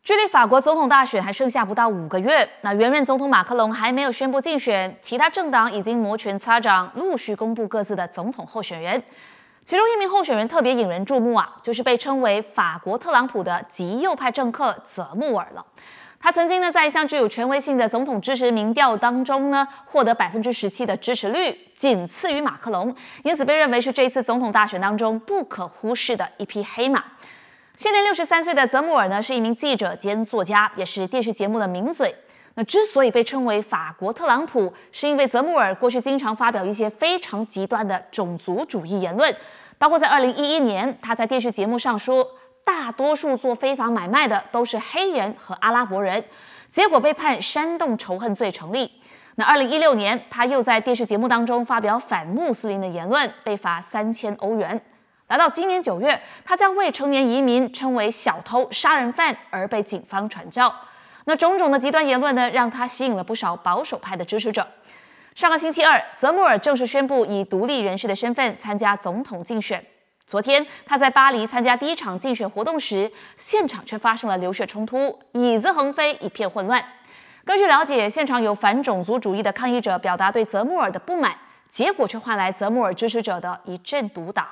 距离法国总统大选还剩下不到5个月，那原任总统马克龙还没有宣布竞选，其他政党已经摩拳擦掌，陆续公布各自的总统候选人。其中一名候选人特别引人注目就是被称为法国特朗普的极右派政客泽穆尔了。他曾经在一项具有权威性的总统支持民调当中获得17%的支持率，仅次于马克龙，因此被认为是这一次总统大选当中不可忽视的一匹黑马。现年63岁的泽穆尔是一名记者兼作家，也是电视节目的名嘴。那之所以被称为法国特朗普，是因为泽穆尔过去经常发表一些非常极端的种族主义言论，包括在2011年，他在电视节目上说，大多数做非法买卖的都是黑人和阿拉伯人，结果被判煽动仇恨罪成立。那2016年，他又在电视节目当中发表反穆斯林的言论，被罚3000欧元。来到今年9月，他将未成年移民称为小偷、杀人犯而被警方传召。那种种的极端言论让他吸引了不少保守派的支持者。上个星期二，泽穆尔正式宣布以独立人士的身份参加总统竞选。昨天，他在巴黎参加第一场竞选活动时，现场却发生了流血冲突，椅子横飞，一片混乱。根据了解，现场有反种族主义的抗议者表达对泽穆尔的不满，结果却换来泽穆尔支持者的一阵毒打。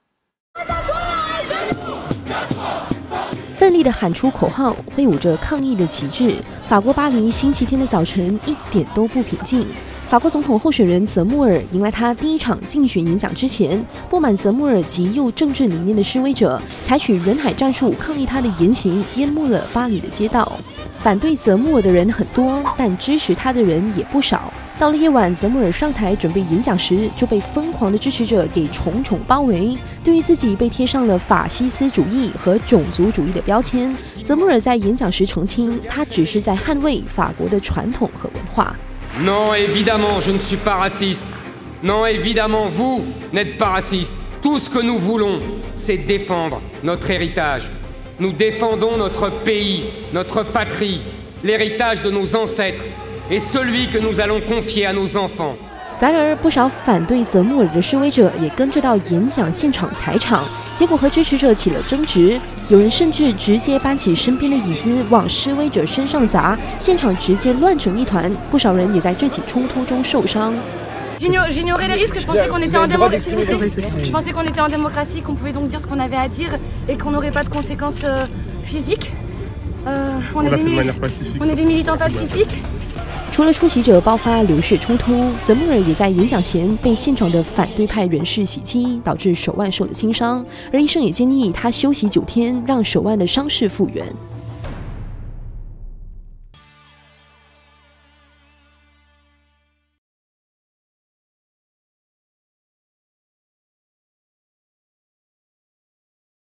奋力地喊出口号，挥舞着抗议的旗帜。法国巴黎星期天的早晨一点都不平静。法国总统候选人泽穆尔迎来他第一场竞选演讲之前，不满泽穆尔极右政治理念的示威者采取人海战术抗议他的言行，淹没了巴黎的街道。反对泽穆尔的人很多，但支持他的人也不少。到了夜晚，泽穆尔上台准备演讲时，就被疯狂的支持者给重重包围。对于自己被贴上了法西斯主义和种族主义的标签，泽穆尔在演讲时澄清，他只是在捍卫法国的传统和文化。 Non, évidemment, je ne suis pas raciste. Non, évidemment, vous n'êtes pas raciste. Tout ce que nous voulons, c'est défendre notre héritage. Nous défendons notre pays, notre patrie, l'héritage de nos ancêtres et celui que nous allons confier à nos enfants. 然而，不少反对泽穆尔的示威者也跟着到演讲现场踩场，结果和支持者起了争执。有人甚至直接搬起身边的椅子往示威者身上砸，现场直接乱成一团。不少人也在这起冲突中受伤。 J'ignorais les risques, je pensais qu'on était en démocratie. Je pensais qu'on était en démocratie, qu'on pouvait donc dire ce qu'on avait à dire et qu'on n'aurait pas de conséquences physiques. On est des militants pacifiques. 除了出席者爆发流血冲突，泽穆尔也在演讲前被现场的反对派人士袭击，导致手腕受了轻伤，而医生也建议他休息9天，让手腕的伤势复原。